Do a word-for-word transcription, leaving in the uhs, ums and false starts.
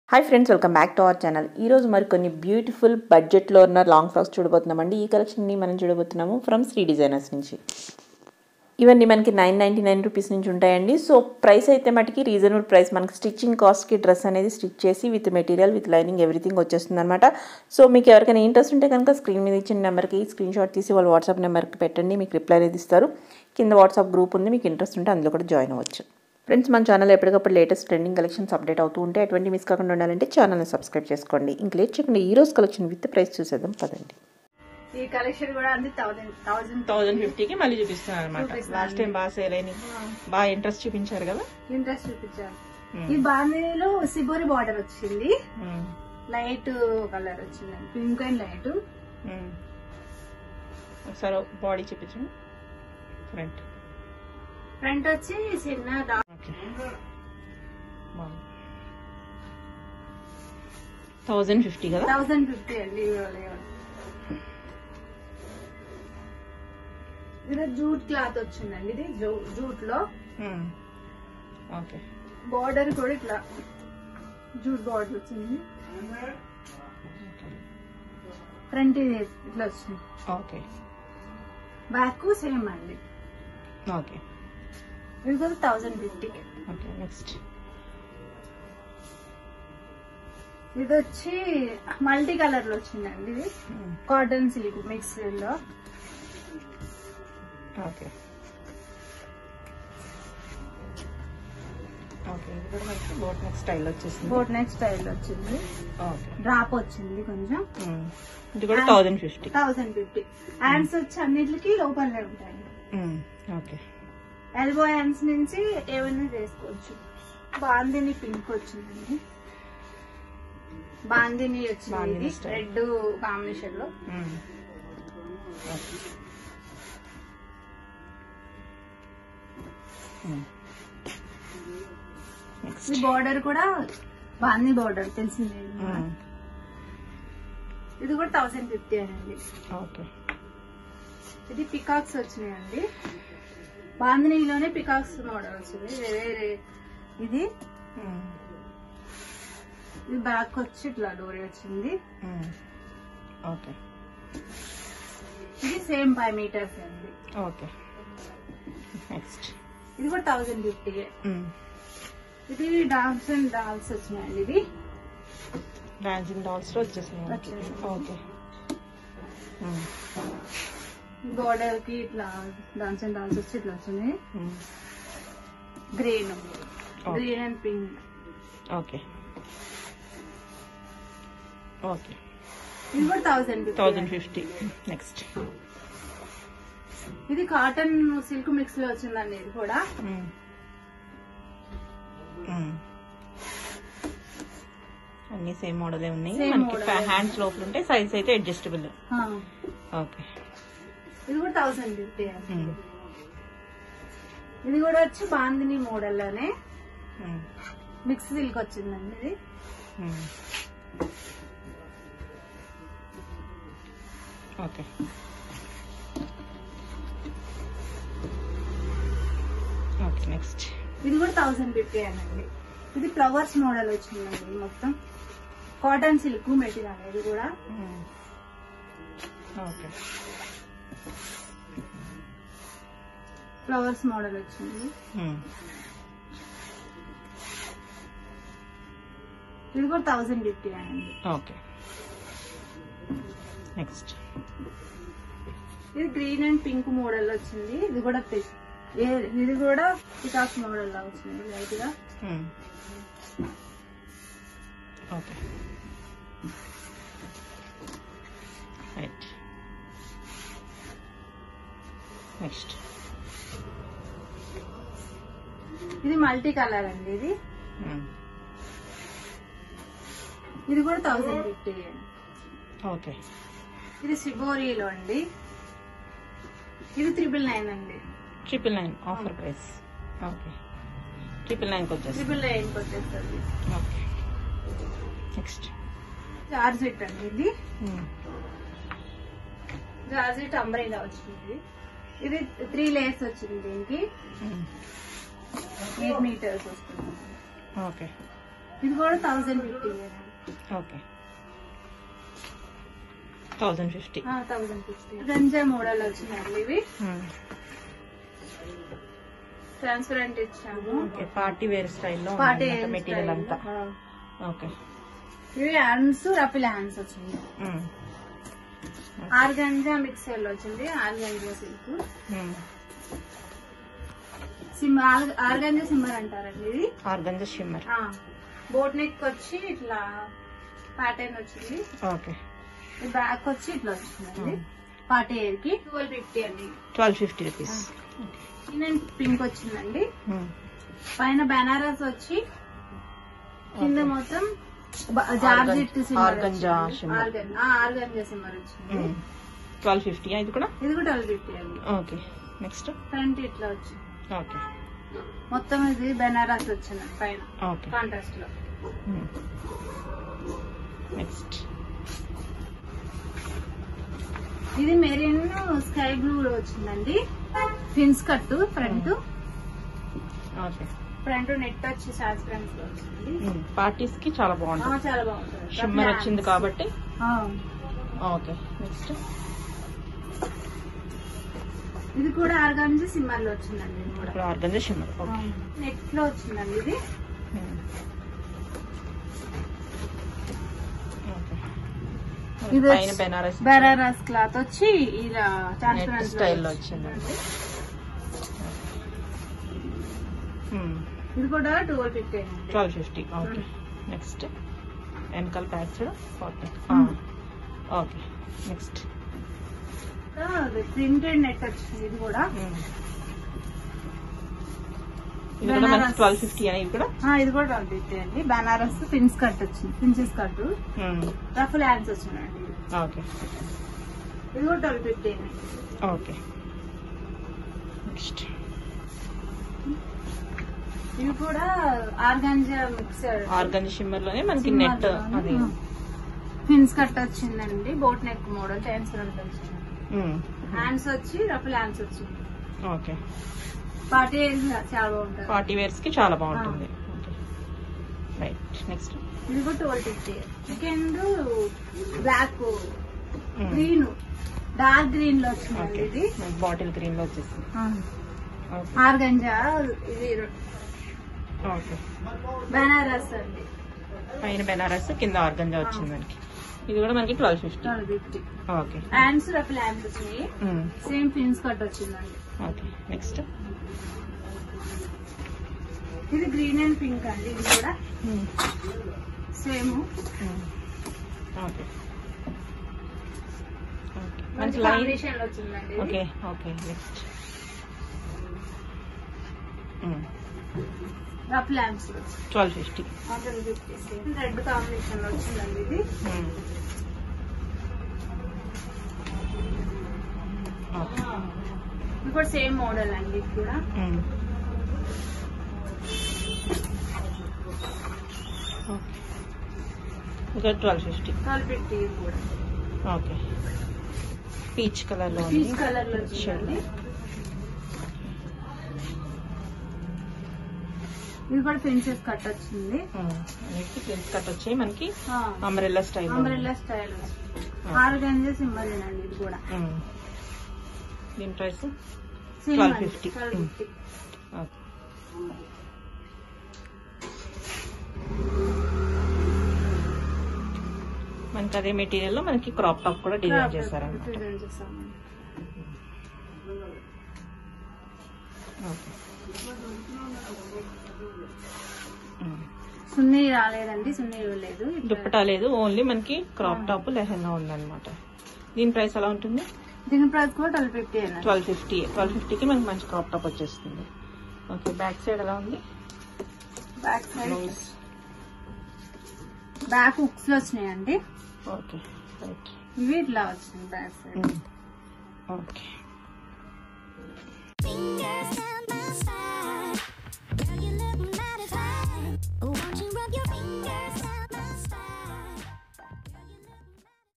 Hi friends, welcome back to our channel. ఈరోజు మరి కొన్ని బ్యూటిఫుల్ బడ్జెట్లో ఉన్న లాంగ్ ఫ్రాక్స్ చూడబోతున్నామండి. ఈ కలెక్షన్ని మనం చూడబోతున్నాము ఫ్రమ్ శ్రీ డిజైనర్స్ నుంచి. ఇవన్నీ మనకి నైన్ నైంటీ నైన్ రూపీస్ నుంచి ఉంటాయండి. సో ప్రైస్ అయితే మటుకి రీజనబుల్ ప్రైస్. మనకి స్టిచ్చింగ్ కాస్ట్కి డ్రెస్ అనేది స్టిచ్ చేసి with material with lining everything వచ్చేస్తుంది అనమాట. సో మీకు ఎవరికైనా ఇంట్రెస్ట్ ఉంటే కనుక స్క్రీన్ మీద ఇచ్చిన నెంబర్కి స్క్రీన్ షాట్ తీసి వాళ్ళ వాట్సాప్ నెంబర్కి పెట్టండి, మీకు రిప్లై అనేది ఇస్తారు. కింద వాట్సాప్ గ్రూప్ ఉంది, మీకు ఇంట్రెస్ట్ ఉంటే అందులో కూడా జాయిన్ అవ్వచ్చు. ఫ్రెండ్స్, మన ఛానల్ ఎప్పటికప్పుడు లేటెస్ట్ ట్రెండింగ్ కలెక్షన్స్ అప్డేట్ అవుతూ ఉంటే అటువంటి మిస్ కాకుండా ఉండాలంటే ఛానల్ని సబ్స్క్రైబ్ చేసుకోండి. ఇంక లేట్ చేయకుండా ఈ రోజు కలెక్షన్ విత్ ప్రైస్ చూసేద్దాం పదండి. ఈ కలెక్షన్ కూడా అంతే థౌసండ్ థౌసండ్ థౌసండ్ ఫిఫ్టీకి మళ్ళీ చూపిస్తున్నారు అనమాట. లాస్ట్ టైం బాగా సేల్ అయిన బాగా ఇంట్రెస్ట్ చూపించారు కదా. ఇంట్రెస్ట్ చూపించారు. ఈ బాంధనీలో సిబోరి బార్డర్ వచ్చింది, లైట్ కలర్ వచ్చింది, పింక్ అండ్ లైట్. ఒకసారి బాడీ చూపించండి. ఫ్రంట్ ఫ్రంట్ వచ్చి చిన్న థౌసండ్ ఫిఫ్టీ కదా. థౌసండ్ ఫిఫ్టీ అండి. ఇది జూట్ క్లాత్ వచ్చిందండి. ఇది జూట్ లో ఓకే. బార్డర్ కూడా ఇట్లా జూట్ బార్డర్ వచ్చింది. ఫ్రంట్ ఇట్లా వచ్చింది. ఓకే. బ్యాక్ సేమ్ అండి. ఓకే. ఇది కూడా థౌసండ్ ఫిఫ్టీ. ఓకే. నెక్స్ట్ ఇది వచ్చి మల్టీ కలర్ లో వచ్చిందండి. ఇది కాటన్ సిల్క్ మిక్స్ లో. ఓకే. ఓకే. ఇది కూడా మనకి బోట్ నెక్ స్టైల్ వచ్చేసింది. బోట్ నెక్ స్టైల్ వచ్చింది. ఓకే. డ్రాప్ వచ్చింది కొంచెం. ఇది కూడా thousand fifty. Thousand fifty. Hands వచ్చి అన్నిటికీ లోపలనే ఉంటాయి. ఓకే. ఎల్బో హ్యాండ్స్ నుంచి ఏమైనా చేసుకోవచ్చు. బాందిని పింక్ వచ్చిందండి. బాందిని వచ్చింది రెడ్ కాంబినేషన్ లో. ఈ బార్డర్ కూడా బాంది బార్డర్ తెలిసిందే. ఇది కూడా థౌసండ్ ఫిఫ్టీ అండి. ఓకే. ఇది పికాక్స్ వచ్చినాయండి. బాంధనీలోనే పికాక్స్ మోడల్ వచ్చింది. వేరే ఇది ఇది బ్యాక్ వచ్చి ఇట్లా డోరీ వచ్చింది. ఓకే. ఇది సేమ్ ఫైవ్ మీటర్స్ అండి. ఓకే. నెక్స్ట్ ఇది కూడా థౌసండ్ ఫిఫ్టీ. ఇది డాన్స్ అండ్ డాల్స్ వచ్చినాయండి. ఇది డాన్సింగ్ డాల్స్ లో వచ్చేసినాయి. ఓకే. బోర్డర్ కి ఇట్లా డాన్స్ అండ్ డాన్స్ వచ్చి ఇట్లా వచ్చినాయి. Green green and pink. Okay. Okay. ఇది కూడా థౌసండ్ థౌసండ్ ఫిఫ్టీ. నెక్స్ట్ ఇది కాటన్ సిల్క్ మిక్స్ లో వచ్చిందండి. ఇది కూడా అన్ని సేమ్ మోడలే ఉన్నాయి. హ్యాండ్స్ లోపల ఉంటాయి. సైజ్ అయితే అడ్జస్టబుల్. ఓకే. ఇది కూడా థౌసండ్ ఫిఫ్టీ. ఇది కూడా వచ్చి బాందిని మోడల్ లోనే మిక్స్ సిల్క్ వచ్చిందండి. ఇది ఓకే. ఓకే. నెక్స్ట్ ఇది కూడా థౌసండ్ ఫిఫ్టీ అనండి. ఇది ఫ్లవర్స్ మోడల్ వచ్చిందండి. మొత్తం కాటన్ సిల్క్ మెటీరియల్. ఇది కూడా ఓకే. ఫ్లవర్స్ మోడల్ వచ్చింది. ఇది కూడా థౌసండ్ ఫిఫ్టీ అండి. ఓకే. నెక్స్ట్ ఇది గ్రీన్ అండ్ పింక్ మోడల్ వచ్చింది. ఇది కూడా ఇది కూడా పికాక్ మోడల్ లా వచ్చింది లైట్ గా. ఓకే. రైట్. నెక్స్ట్ ఇది మల్టీ కలర్ అండి. ఇది ఇది కూడా థౌసండ్ ఫిఫ్టీ అండి. ఓకే. ఇది సిబోరీలో అండి. ఇది త్రిబుల్ నైన్ అండి. Triple nine offer price. Okay. Triple nine వచ్చేస్తుంది. ట్రిపుల్ నైన్ వచ్చేస్తుంది. ఓకే. నెక్స్ట్ జార్జెట్ అండి. ఇది జార్జెట్ అంబ్రెల్లా వచ్చింది. ఇది త్రీ లేయర్స్ వచ్చింది. దీనికి ఎయిట్ మీటర్స్ వస్తుంది. ఓకే. ఇది కూడా thousand fifty okay thousand fifty thousand fifty గంజా మోడల్ వచ్చిందండి ఇవి ట్రాన్స్పరెంట్ ఇచ్చాము. ఓకే పార్టీ వేర్ స్టైల్లో పార్టీ మెటీరియల్ అంతా. ఓకే ఇవి హ్యాండ్స్ రఫిల్ హ్యాండ్స్ వచ్చింది. ఆర్గంజా మిక్సర్ లో వచ్చింది. Organza silk shim organza shimmer అంటారండి ఇది. Organza shimmer. బోట్ నెక్ వచ్చి ఇట్లా ప్యాటర్న్ వచ్చింది. ఓకే బ్యాక్ వచ్చి ఇట్లా వచ్చిందండి. పార్టీ వేర్ కి ట్వెల్వ్ ఫిఫ్టీ అండి. Twelve fifty rupees. పింక్ వచ్చిందండి. పైన బనారస్ వచ్చి కింద మొత్తం georgette organza shimmer. Organza shimmer వచ్చింది. ట్వెల్వ్ ఫిఫ్టీ ఇది కూడా ఇది కూడా ట్వెల్వ్ ఫిఫ్టీ అండి. ఓకే నెక్స్ట్ ఫ్రంట్ ఇట్లా వచ్చింది. ఓకే మొత్తం ఇది బనారస్ వచ్చింది పైన. ఓకే కాంట్రాస్ట్ లో. నెక్స్ట్ ఇది మెరీన్ స్కై బ్లూ వచ్చిందండి. Fins cut front. Okay front net వచ్చి ట్రాన్స్పరెంట్ లో వచ్చింది. పార్టీస్ కి చాలా బాగుంటుంది. చాలా బాగుంటుంది. షిమ్మర్ వచ్చింది కాబట్టి. ఓకే నెక్స్ట్ ఇది కూడా ఆర్గాంజా సిమ్మర్ లో వచ్చిందండి. ఇది కూడా ఆర్గంజా షిమ్మర్. ఓకే నెట్ లో వచ్చిందండి ఇది. ఇది పైన బెనారస్ బెనారస్ క్లాత్ వచ్చి ఇలా ట్రాన్స్పరెంట్ స్టైల్లో వచ్చిందండి. ఇది కూడా twelve fifty twelve fifty. Okay next వెనకాల packs forty. Okay next printed net వచ్చింది. ఇది కూడా ఇది కూడా మనకి ట్వెల్వ్ ఫిఫ్టీ అని. ఇది కూడా ఇది కూడా ట్వెల్వ్ ఫిఫ్టీ అండి. బనారస్ పిన్స్ కట్ వచ్చింది. పిన్సెస్ కట్ రఫుల్ హ్యాండ్స్ వచ్చినాయండి. ఓకే ఇది కూడా ట్వెల్వ్ ఫిఫ్టీ అండి. ఓకే నెక్స్ట్ ఇది కూడా ఆర్గాంజా మిక్సర్. ఆర్గాంజా షిమ్మర్ లోనే మనకి నెట్ అది పిన్స్ కట్ వచ్చిందండి. బోట్ నెక్ మోడల్ ట్రాన్స్పరెంట్ వచ్చింది. హ్యాండ్స్ వచ్చి రఫుల్ హ్యాండ్స్ వచ్చింది. ఓకే పార్టీ వేర్ చాలా బాగుంటుంది. పార్టీ వేర్స్ కి చాలా బాగుంటుంది. రైట్ నెక్స్ట్ ఇది కూడా twelve fifty. Second black green dark green లో వచ్చింది. ఇది బాటిల్ గ్రీన్ లో వచ్చేసింది. ఆర్గంజా ఇది. ఓకే బనారస్ అండి. పైన బెనారస్ కింద ఆర్గంజా వచ్చింది మనకి. ఇది కూడా మనకి twelve fifty. Twelve fifty. Okay hands ruffle hands వచ్చినాయి. సేమ్ పిన్స్ కట్ వచ్చిందండి. ఓకే నెక్స్ట్ ఇది గ్రీన్ అండ్ పింక్ అండి. ఇది కూడా సేమ్. ఓకే మంచి కాంబినేషన్ లో వచ్చిందండి. Okay okay next ruffle hands twelve fifty. Red combination లో వచ్చిందండి. ఇది ఇది కూడా సేమ్ మోడల్ అండి. ఇది కూడా ఇంకా ట్వెల్వ్ ఫిఫ్టీ. Twelve fifty. ఇది కూడా ఓకే పీచ్ కలర్ లో పీచ్ కలర్ లో వచ్చిందండి. ఇది కూడా ప్రిన్సెస్ కట్ వచ్చింది. ప్రిన్స్ కట్ వచ్చాయి మనకి. Umbrella style. Umbrella style organza symbol అండి. ఇది కూడా దీని ప్రైస్ ట్వెల్వ్ ఫిఫ్టీ. మనకి అదే మెటీరియల్ లో మనకి క్రాప్ టాప్ కూడా డిజైన్ చేశారండి. సున్నీ రాలేదండి. సున్నీ లేదు. దుప్పటా లేదు. ఓన్లీ మనకి క్రాప్ టాప్ లెహంగా ఉందన్నమాట. దీని ప్రైస్ ఎలా ఉంటుంది? దీని ప్రైస్ కూడా twelve fifty. Twelve fifty. Twelve ఫిఫ్టీకి మనకి మంచి క్రాప్ టాప్ వచ్చేస్తుంది. ఓకే బ్యాక్ సైడ్ ఎలా ఉంది? బ్యాక్ సైడ్ బ్యాక్ హుక్స్ లో వచ్చినాయండి. Okay right. ఇవి ఇట్లా వచ్చింది బ్యాక్ సైడ్. ఓకే